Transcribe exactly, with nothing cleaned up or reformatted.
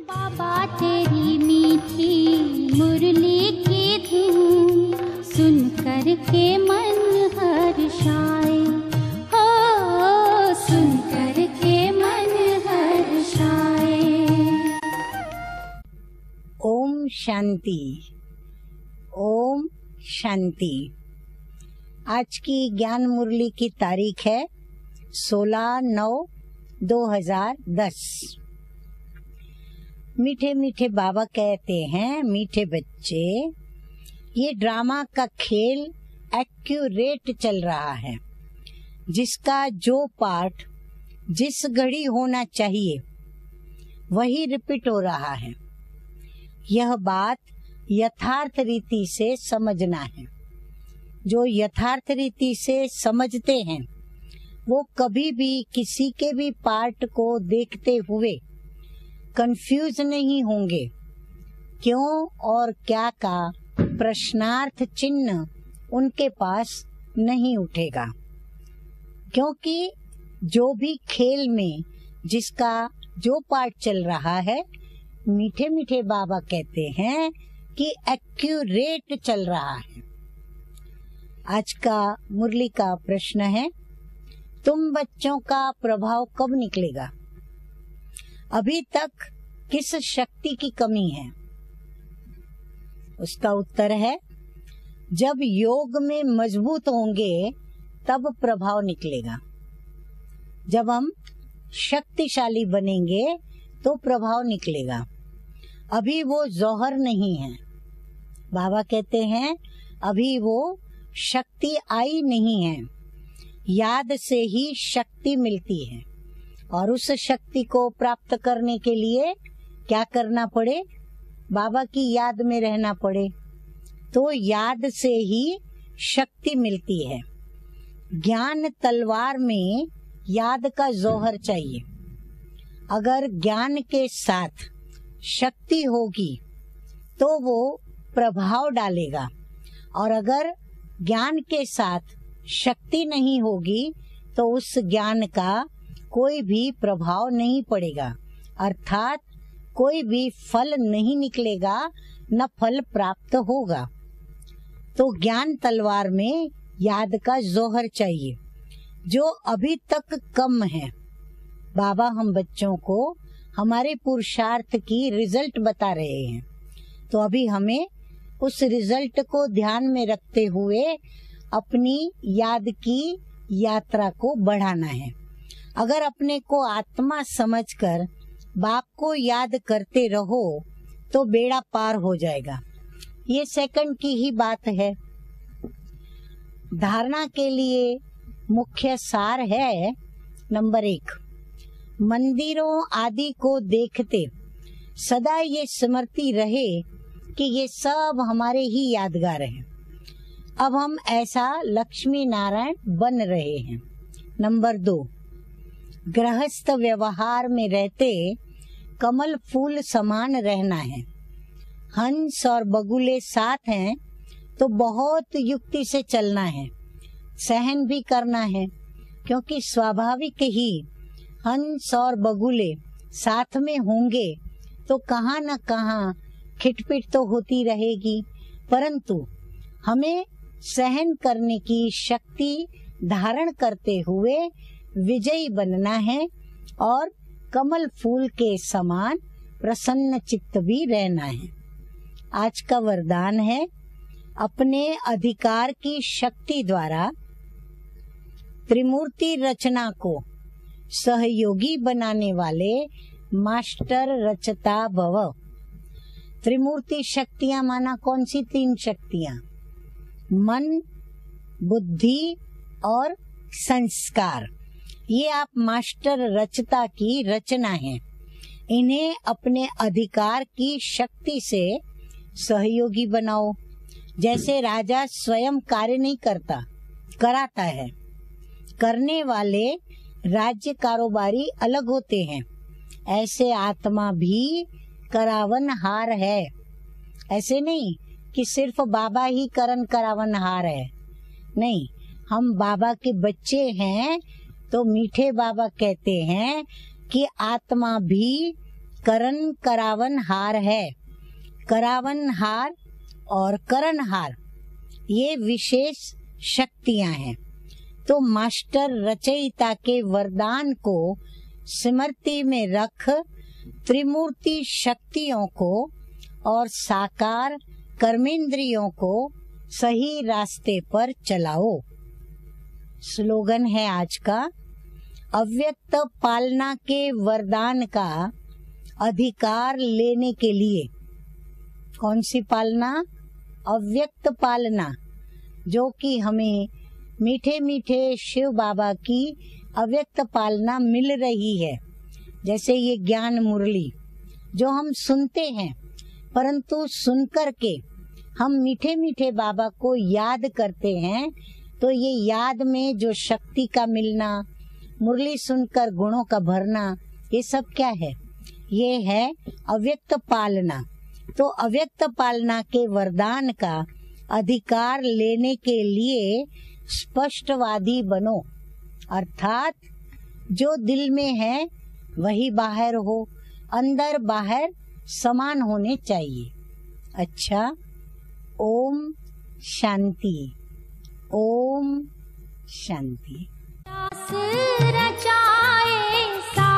बाबा तेरी मीठी मुरली की धुन सुन कर के मन हर्षाए, हो सुन कर के मन हर्षाए। ओम शांति, ओम शांति। आज की ज्ञान मुरली की तारीख है सोलह नौ दो हजार दस। मीठे मीठे बाबा कहते हैं, मीठे बच्चे, ये ड्रामा का खेल एक्यूरेट चल रहा है, जिसका जो पार्ट जिस घड़ी होना चाहिए वही रिपीट हो रहा है। यह बात यथार्थ रीति से समझना है। जो यथार्थ रीति से समझते हैं वो कभी भी किसी के भी पार्ट को देखते हुए कंफ्यूज नहीं होंगे। क्यों और क्या का प्रश्नार्थ चिन्ह उनके पास नहीं उठेगा, क्योंकि जो भी खेल में जिसका जो पार्ट चल रहा है, मीठे मीठे बाबा कहते हैं कि एक्यूरेट चल रहा है। आज का मुरली का प्रश्न है, तुम बच्चों का प्रभाव कब निकलेगा? अभी तक किस शक्ति की कमी है? उसका उत्तर है, जब योग में मजबूत होंगे तब प्रभाव निकलेगा। जब हम शक्तिशाली बनेंगे तो प्रभाव निकलेगा। अभी वो जौहर नहीं है। बाबा कहते हैं अभी वो शक्ति आई नहीं है। याद से ही शक्ति मिलती है, और उस शक्ति को प्राप्त करने के लिए क्या करना पड़े? बाबा की याद में रहना पड़े। तो याद से ही शक्ति मिलती है। ज्ञान तलवार में याद का जौहर चाहिए। अगर ज्ञान के साथ शक्ति होगी तो वो प्रभाव डालेगा, और अगर ज्ञान के साथ शक्ति नहीं होगी तो उस ज्ञान का कोई भी प्रभाव नहीं पड़ेगा, अर्थात कोई भी फल नहीं निकलेगा, न फल प्राप्त होगा। तो ज्ञान तलवार में याद का जौहर चाहिए, जो अभी तक कम है। बाबा हम बच्चों को हमारे पुरुषार्थ की रिजल्ट बता रहे हैं, तो अभी हमें उस रिजल्ट को ध्यान में रखते हुए अपनी याद की यात्रा को बढ़ाना है। अगर अपने को आत्मा समझकर बाप को याद करते रहो तो बेड़ा पार हो जाएगा। ये सेकंड की ही बात है। धारणा के लिए मुख्य सार है, नंबर एक, मंदिरों आदि को देखते सदा ये स्मृति रहे कि ये सब हमारे ही यादगार हैं। अब हम ऐसा लक्ष्मी नारायण बन रहे हैं। नंबर दो, गृहस्थ व्यवहार में रहते कमल फूल समान रहना है। हंस और बगुले साथ हैं तो बहुत युक्ति से चलना है, सहन भी करना है, क्योंकि स्वाभाविक ही हंस और बगुले साथ में होंगे तो कहाँ न कहाँ खिटपिट तो होती रहेगी, परंतु हमें सहन करने की शक्ति धारण करते हुए विजयी बनना है और कमल फूल के समान प्रसन्न चित्त भी रहना है। आज का वरदान है, अपने अधिकार की शक्ति द्वारा त्रिमूर्ति रचना को सहयोगी बनाने वाले मास्टर रचता भव। त्रिमूर्ति शक्तियां माना कौन सी? तीन शक्तियां, मन, बुद्धि और संस्कार। ये आप मास्टर रचता की रचना है। इन्हें अपने अधिकार की शक्ति से सहयोगी बनाओ। जैसे राजा स्वयं कार्य नहीं करता, कराता है। करने वाले राज्य कारोबारी अलग होते हैं, ऐसे आत्मा भी करावनहार है। ऐसे नहीं कि सिर्फ बाबा ही करन करावनहार है, नहीं, हम बाबा के बच्चे हैं। तो मीठे बाबा कहते हैं कि आत्मा भी करण करावन हार है। करावन हार और करण हार ये विशेष शक्तियां हैं। तो मास्टर रचयिता के वरदान को स्मृति में रख त्रिमूर्ति शक्तियों को और साकार कर्मेंद्रियों को सही रास्ते पर चलाओ। स्लोगन है आज का, अव्यक्त पालना के वरदान का अधिकार लेने के लिए। कौन सी पालना? अव्यक्त पालना, जो कि हमें मीठे मीठे शिव बाबा की अव्यक्त पालना मिल रही है। जैसे ये ज्ञान मुरली जो हम सुनते हैं, परंतु सुनकर के हम मीठे मीठे बाबा को याद करते हैं, तो ये याद में जो शक्ति का मिलना, मुरली सुनकर गुणों का भरना, ये सब क्या है? ये है अव्यक्त पालना। तो अव्यक्त पालना के वरदान का अधिकार लेने के लिए स्पष्टवादी बनो, अर्थात जो दिल में है वही बाहर हो, अंदर बाहर समान होने चाहिए। अच्छा, ओम शांति, ओम शांति। रचाए सा